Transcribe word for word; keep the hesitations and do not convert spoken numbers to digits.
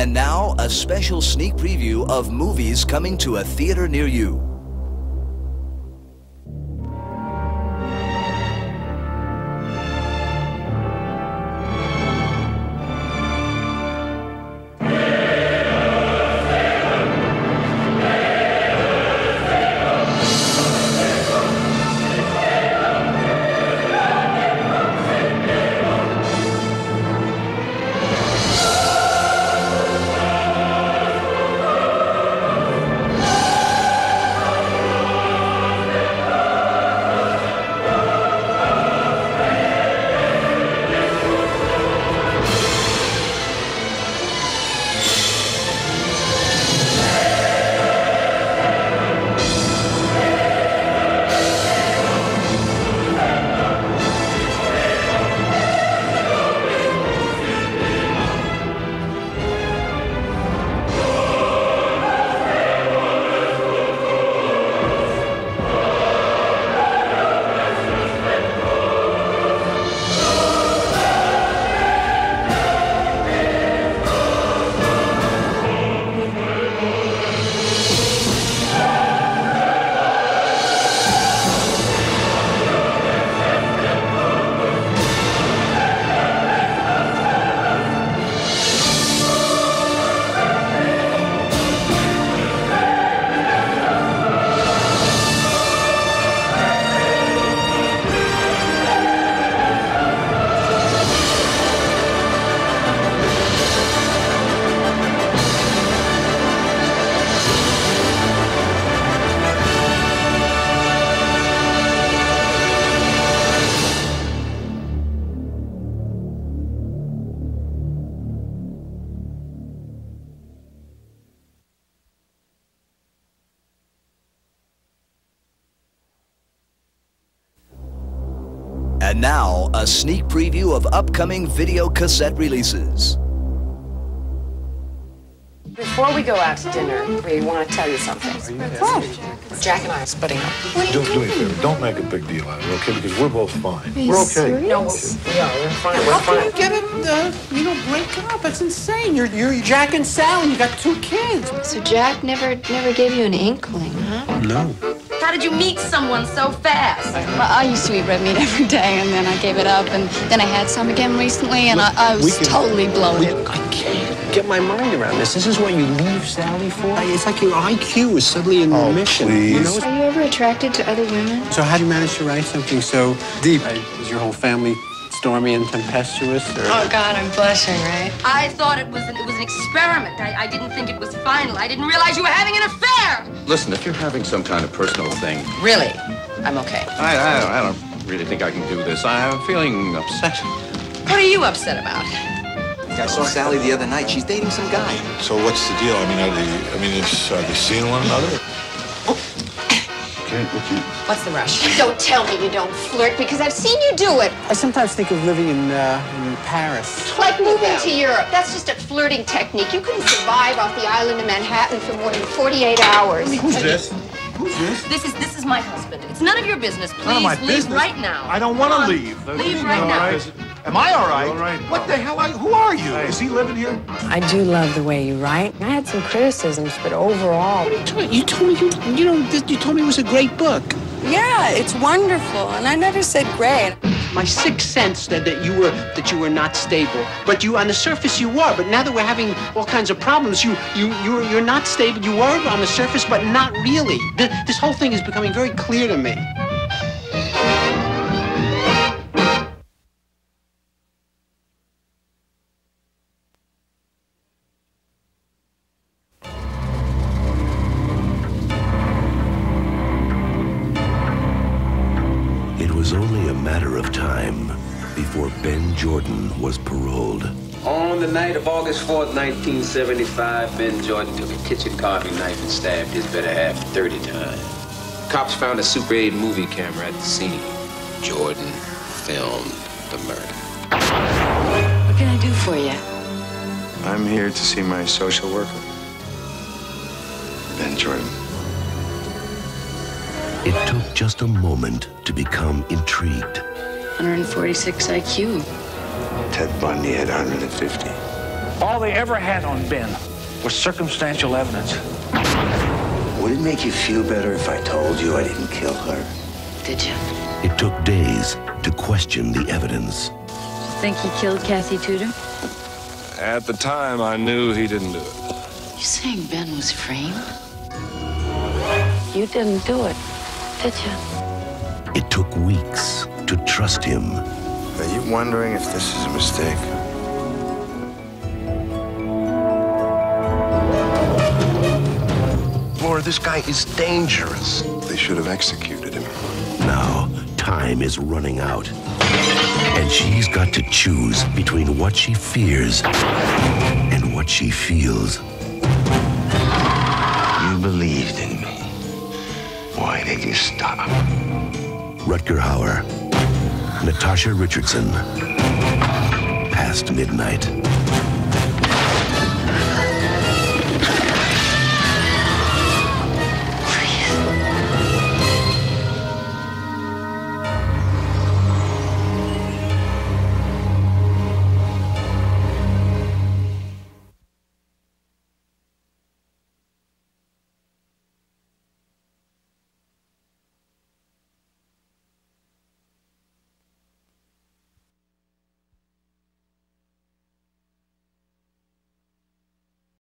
And now, a special sneak preview of movies coming to a theater near you. And now, a sneak preview of upcoming video cassette releases. Before we go out to dinner, we want to tell you something. Oh. Jack and I are splitting up. What are you Do me a favor. Don't make a big deal out of it, okay? Because we're both fine. Are you we're okay. serious? No, we're, yeah, we're fine. We're How fine. can you get it, uh, you know, break up? That's insane. You're, you're Jack and Sally. You got two kids. So Jack never, never gave you an inkling, huh? No. How did you meet someone so fast? Well, I used to eat red meat every day, and then I gave it up, and then I had some again recently, and Look, I, I was can, totally bloated. We, I can't get my mind around this. This is what you leave Sally for? It's like your I Q is suddenly in oh, remission. Please. You know? Are you ever attracted to other women? So how do you manage to write something so deep? Is your whole family stormy and tempestuous? Or? Oh, God, I'm blushing, right? I thought it was an, it was an experiment. I, I didn't think it was final. I didn't realize you were having an affair. Listen, if you're having some kind of personal thing... Really? I'm okay. I, I, I don't really think I can do this. I'm feeling upset. What are you upset about? I saw Sally the other night. She's dating some guy. So what's the deal? I mean, are they, I mean, is, are they seeing one another? Okay, what you... What's the rush? Don't tell me you don't flirt, because I've seen you do it. I sometimes think of living in, uh, in Paris. Like moving to Europe. That's just a flirting technique. You couldn't survive off the island of Manhattan for more than forty-eight hours. Who's this? Who's this? This is this is my husband. It's none of your business. Please None of my leave business. right now. I don't want Come to on. leave. Leave right now. Right. Am I all right? All right. What the hell? Are, who are you? Hey. Is he living here? I do love the way you write. I had some criticisms, but overall... You told me, you, you know, you told me it was a great book. Yeah, it's wonderful, and I never said great. My sixth sense said that you were that you were not stable, but you on the surface you were. But now that we're having all kinds of problems, you you you're you're not stable. You were on the surface, but not really. Th this whole thing is becoming very clear to me. It was only a matter of time before Ben Jordan was paroled. On the night of August fourth, nineteen seventy-five, Ben Jordan took a kitchen carving knife and stabbed his better half thirty times. Cops found a Super eight movie camera at the scene. Jordan filmed the murder. What can I do for you? I'm here to see my social worker, Ben Jordan. It took just a moment to become intrigued. one forty-six I Q. Ted Bundy had one hundred fifty. All they ever had on Ben was circumstantial evidence. Would it make you feel better if I told you I didn't kill her? Did you? It took days to question the evidence. Think he killed Kathy Tudor? At the time, I knew he didn't do it. You saying Ben was framed? You didn't do it, did you? It took weeks to trust him. Are you wondering if this is a mistake? Laura, this guy is dangerous. They should have executed him. Now, time is running out. And she's got to choose between what she fears and what she feels. You believed in me. Why did you stop? Rutger Hauer, Natasha Richardson, Past Midnight.